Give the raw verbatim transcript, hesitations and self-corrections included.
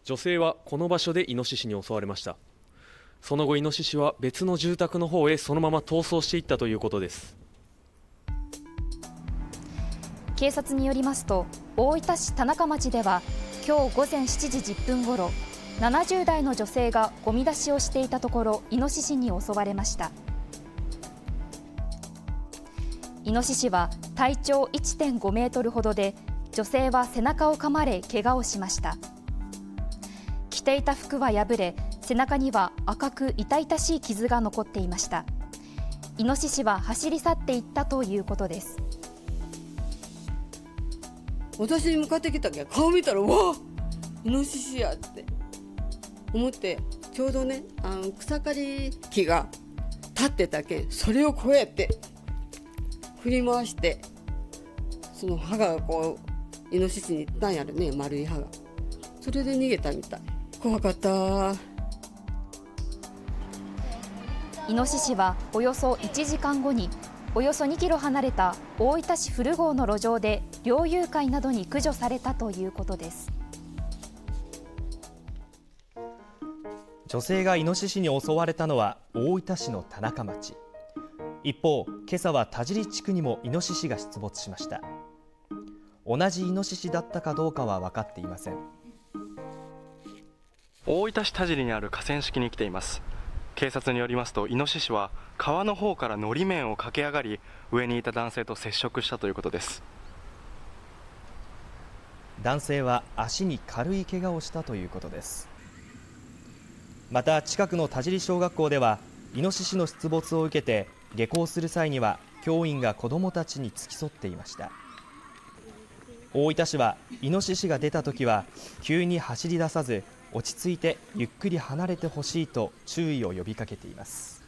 女性はこの場所でイノシシに襲われました。その後イノシシは別の住宅の方へそのまま逃走していったということです。 警察によりますと、大分市田中町では今日午前しちじじゅっぷんごろ、ななじゅうだいの女性がゴミ出しをしていたところイノシシに襲われました。イノシシは体長 いってんごメートルほどで、女性は背中を噛まれ怪我をしました。着ていた服は破れ、背中には赤く痛々しい傷が残っていました。イノシシは走り去っていったということです。 私に向かってきたけど、顔見たら、うわイノシシやって思って、ちょうどね、あの草刈り機が立ってたけん、それをこうやって振り回して、その歯がこうイノシシに行ったんやるね、丸い歯が。それで逃げたみたい。怖かった。 イノシシはおよそいちじかんごにおよそにキロ離れた大分市古郷の路上で猟友会などに駆除されたということです。 女性がイノシシに襲われたのは大分市の田中町。一方、今朝は田尻地区にもイノシシが出没しました。同じイノシシだったかどうかは分かっていません。 大分市田尻にある河川敷に来ています。警察によりますと、イノシシは川の方からのり面を駆け上がり、上にいた男性と接触したということです。 男性は足に軽い怪我をしたということです。また近くの田尻小学校ではイノシシの出没を受けて、下校する際には教員が子どもたちに付き添っていました。大分市はイノシシが出たときは急に走り出さず、落ち着いてゆっくり離れてほしいと注意を呼びかけています。